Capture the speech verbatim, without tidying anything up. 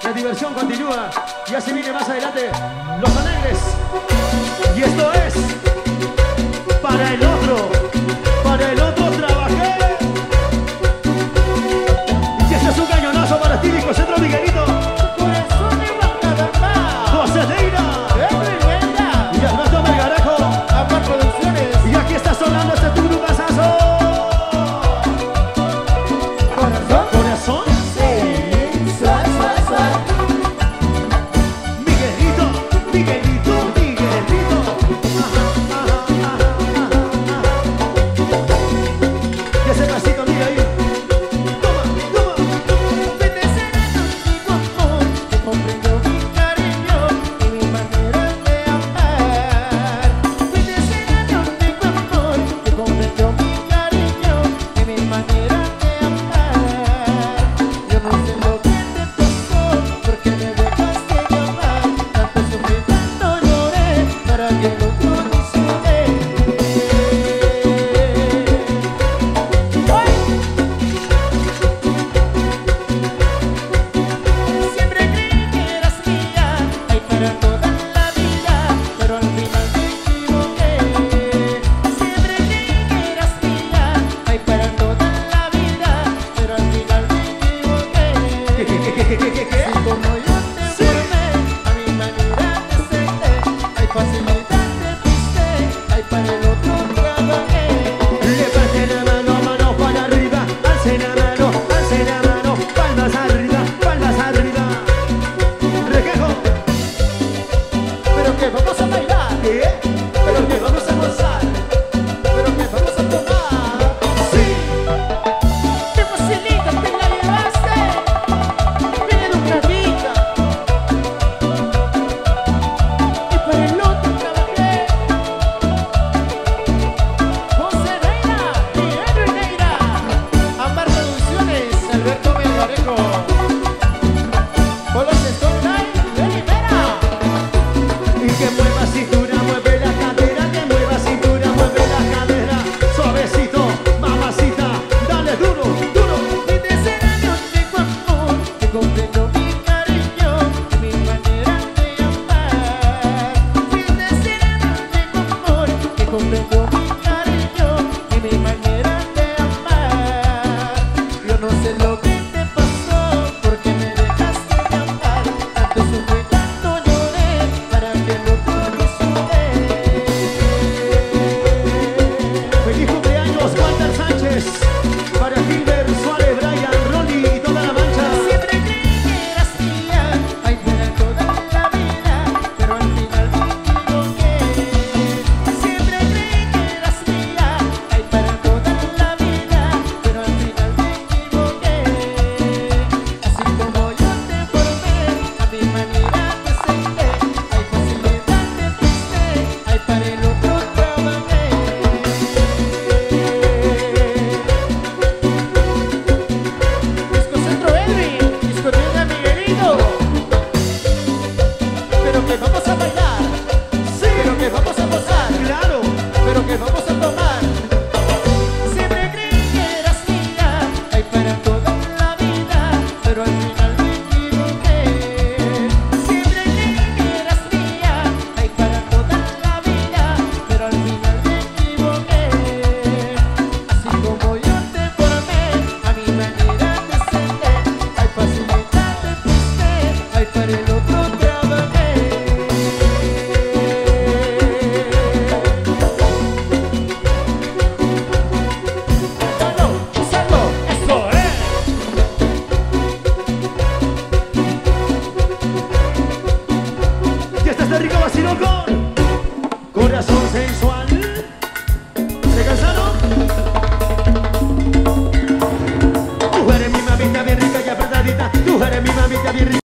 La diversión continúa. Ya se viene más adelante Los Alegres. Y esto es para el otro. Para el otro trabajé. Y este es un cañonazo para ti, Vico Centro Miguelito. Corazón de Guadalajara. José Deira. Y Alberto Melgarejo. Amar Producciones. Y aquí está sonando este tu grupazazo. Corazón. Corazón. Sí. Suave, suave, suave. Miguelito, Miguelito, Miguelito. Ajá, ajá, ajá, ajá, ajá. Y ese pasito, mira ahí. Toma, toma. Vete sereno mi amor, que comprendió mi cariño y mi manera de amar. Vete sereno mi amor, que comprendió mi cariño y mi manera de amar. Yo no sé lo que te pasó, porque me dejaste de amar. Tanto sufrí, tanto lloré, para que el otro no se dé. Siempre creí que eras mía, ay para toda la vida, pero al final me equivoqué. Siempre creí que eras mía, ay para toda la vida, pero al final me equivoqué. ¿Qué, qué, qué, qué, qué, qué, qué? Si como yo te formé, a mi manera te acepté, ay facilidad te fuiste, ay para el otro trabajé. Levante la mano, mano para arriba. Alce la mano, alce la mano. Palmas arriba, palmas arriba. Requejo. Pero que vamos a bailar, ¿Qué? pero que vamos a gozar, pero que vamos a tomar. Sí. ¡Qué facilita te la llevaste! ¡Bien educadita! Y para el otro trabajé. José Deira y Henry Deira. Amar Producciones, Alberto Melgarejo. Bolos Storyline de Rivera. Y que mueva cintura, mueve la cadera, que mueva cintura, mueve la cadera. Suavecito, mamacita, dale duro, duro. Mi deseo de amor, que comprendió mi cariño y mi manera de amar. Mi deseo de amor, que comprendió mi cariño y mi manera de amar. Yo no sé lo que te pasó, porque me dejaste de amar. Tanto sufrí, tanto lloré, para que lo disfruté. Feliz cumpleaños, Walter Sánchez. Para Gilbert, Suárez, Brian, Ronnie y toda la mancha. Siempre creí que eras mía, ay para toda la vida, pero al final me equivoqué. Siempre creí que eras mía, ay para toda la vida, pero al final me equivoqué. Así como yo te formé, a mi manera te acepté, ay facilidad te fuiste, ay para el otro trabajé. Disco Centro Edwin, discoteca Miguelito. Pero que vamos a bailar, Sí, pero que vamos a gozar, claro. pero que vamos a tomar. Siempre creí que eras mía, ay para toda la vida, pero al final me equivoqué. Siempre creí que eras mía, ay para toda la vida, pero al final me equivoqué. Así como yo te formé, a mi manera te acepté, ay facilidad te fuiste, ay para el otro trabajé. Salud, salud, eso es. Y este es de rico vacilón con Corazón Sensual. ¿Se cansaron? Tú eres mi mamita bien rica y apretadita. Tú eres mi mamita bien rica.